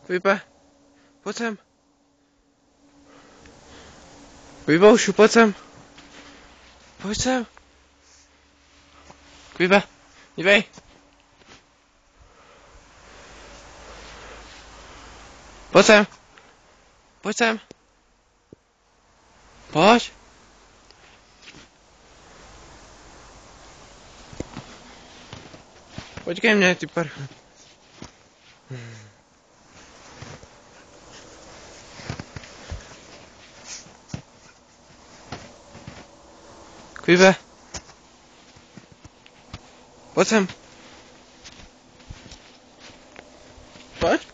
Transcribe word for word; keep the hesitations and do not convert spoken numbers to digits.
Kuipe, pojď sem. Kuiboušu, pojď sem. Pojď sem. Kuipe, dívej. Pojď sem. Pojď sem. Pojď. Počkej mě, ty par... Kuipe. Pojď sem. Pojď.